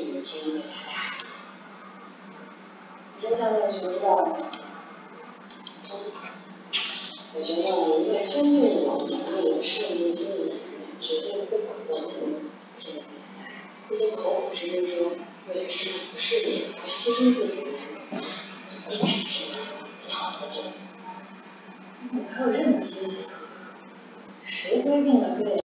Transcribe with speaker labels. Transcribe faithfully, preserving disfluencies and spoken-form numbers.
Speaker 1: 一天一个加大。你说像那个什么知道吗？我觉得一个真正有能力、上进心的男人，绝对不可能天天恋爱。那些口口声声说为了事事业而牺牲自己的男人，一定是真的讨得动。怎么还有这种信息？谁规定的非得？